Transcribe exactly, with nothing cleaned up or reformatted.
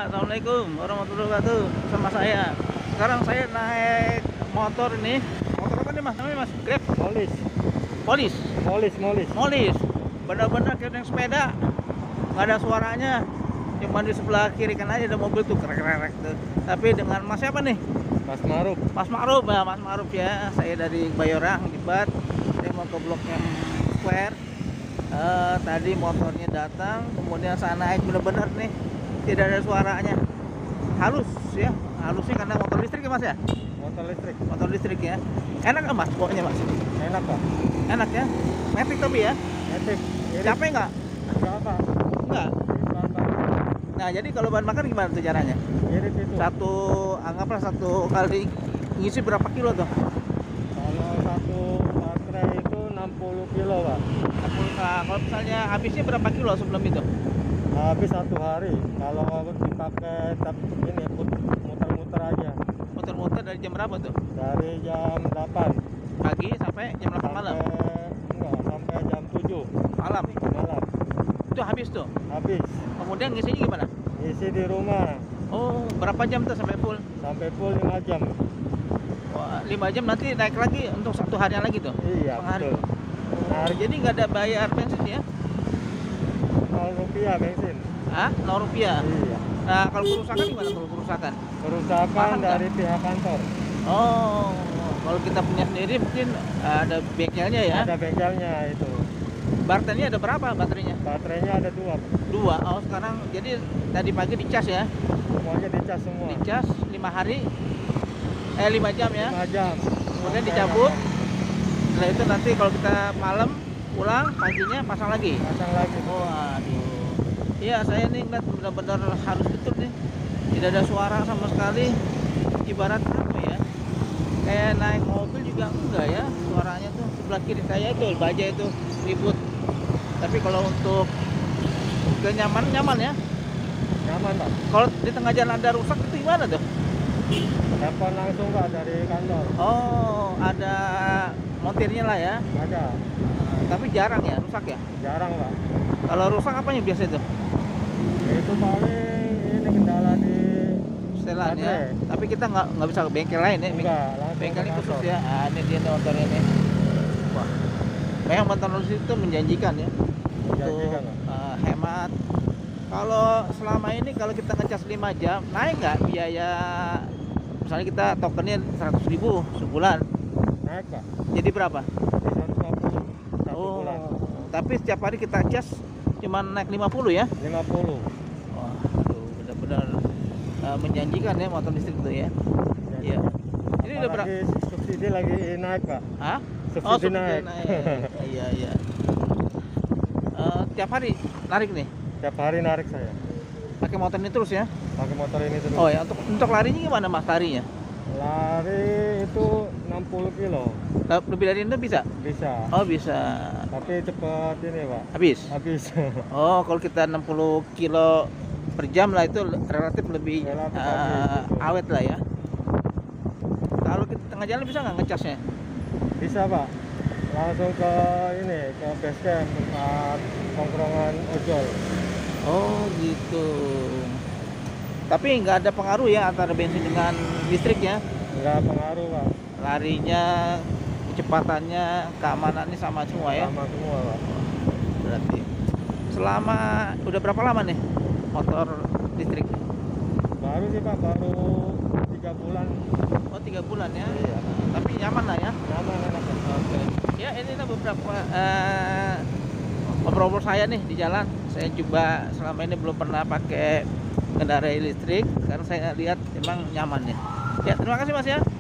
Assalamualaikum warahmatullahi wabarakatuh. Sama saya. Sekarang saya naik motor ini. Motor apa nih mas? Namanya mas? Grab? Molis, Polis? molis, molis. Molis. Benar-benar kayak naik sepeda. Nggak ada suaranya. Cuma di sebelah kiri kan aja ada mobil tuh krek-krek tuh. Tapi dengan mas siapa nih? Mas Maruf. Mas Ma'ruf ya, Mas Ma'ruf ya. Saya dari Bayorang, Jibat. Saya mau ke Blok M Square. Uh, tadi motornya datang, kemudian saya naik bener-bener nih, tidak ada suaranya, halus ya, halusnya karena motor listrik ya mas ya, Motor listrik. motor listrik ya, enak nggak mas bawanya mas? Enak pak. Enak ya, metik tapi ya, Etik. capek nggak? Enggak pak. Nggak. Irit pak. Nah jadi kalau bahan bakar gimana tuh caranya? Irit itu. Satu, anggaplah satu kali ngisi berapa kilo tuh? Kalau satu baterai itu enam puluh kilo pak. Nah, kalau misalnya habisnya berapa kilo sebelum itu? Habis satu hari. Kalau dipakai tap ini put- muter-muter aja. Muter-muter dari jam berapa tuh? Dari jam delapan Pagi sampai jam delapan malam? sampai enggak sampai jam tujuh Malam? malam. Itu habis tuh? Habis. Kemudian ngisinya gimana? Isi di rumah Oh, berapa jam tuh sampai full? sampai full lima jam. Wah, lima jam nanti naik lagi untuk satu harian lagi tuh? Iya Penghari. betul. Oh, jadi nggak ada bayar bensin ya? nol rupiah bensin. Ah, nol rupiah. Iya. Nah, kalau kerusakan gimana kalau kerusakan? Kerusakan Paham nggak? dari pihak kantor. Oh, kalau kita punya sendiri mungkin ada bengkelnya ya? Ada bengkelnya itu. Baterainya ada berapa baterainya? Baterainya ada dua. Dua. Oh, sekarang jadi tadi pagi dicas ya? Semuanya dicas semua. Dicas lima hari, eh lima jam ya? lima jam. Kemudian Sampai dicabut. malam. Setelah itu nanti kalau kita malam pulang paginya pasang lagi. Pasang lagi. Oh, aduh. Iya, saya nih ngeliat benar-benar halus betul nih. Tidak ada suara sama sekali. Ibarat apa ya? Kayak naik mobil juga enggak ya. Suaranya tuh sebelah kiri saya itu baja itu ribut. Tapi kalau untuk kenyamanan nyaman ya. Nyaman pak. Kalau di tengah jalan ada rusak itu gimana tuh? Telepon langsung pak dari kantor. Oh, ada montirnya lah ya. Ada. Tapi jarang ya rusak ya. Jarang pak. Kalau rusak apanya biasa itu? Itu paling ini kendala di Setelan ya. baterai. Tapi kita nggak nggak bisa ke bengkel lain ya. Enggak, langsung Bengkel ini ke khusus kantor. ya. Ah, ini dia nih motor ini. Wah, memang motor listrik itu menjanjikan ya. Menjanjikan, Untuk Pak. eh, hemat. Kalau selama ini kalau kita ngecas lima jam, naik nggak biaya? Misalnya kita tokennya seratus ribu sebulan. Naik pak. Jadi berapa? Di seratus lima puluh satu Oh, bulan. tapi setiap hari kita cas cuma naik lima puluh ya. lima puluh. Wah, aduh, benar-benar eh, menjanjikan ya motor listrik itu ya. Iya. Ini udah berapa? Apalagi subsidi lagi naik pak. Hah? Subsidi Oh, subsidi naik. Iya, iya. Eh, tiap hari narik nih. Tiap hari narik saya. Pakai motor ini terus ya. Pakai motor ini terus. Oh ya, untuk untuk larinya gimana Mas larinya? Lari itu enam puluh kilo. Le- Lebih dari itu bisa? Bisa. Oh, bisa. Tapi cepet ini pak. Habis. Habis. Oh, kalau kita enam puluh kilo per jam lah itu relatif lebih Relatif eh, habis, betul. awet lah ya. Kalau kita tengah jalan bisa nggak ngecasnya? Bisa pak. Langsung ke ini ke base camp tempat tongkrongan ojol. Oh, gitu. Tapi nggak ada pengaruh ya antara bensin dengan listrik ya? Enggak pengaruh pak. Larinya, kecepatannya, keamanannya sama semua ya? Sama semua pak. Berarti selama udah berapa lama nih motor listrik? Baru sih pak. Baru tiga bulan. Oh, tiga bulan ya? Iya. Tapi nyaman lah ya? Nyaman enak pak. Oke. Ya, ini lah beberapa eh, obrol-obrol saya nih di jalan. Saya coba selama ini belum pernah pakai kendaraan listrik karena saya lihat emang nyaman ya. Ya, terima kasih Mas ya.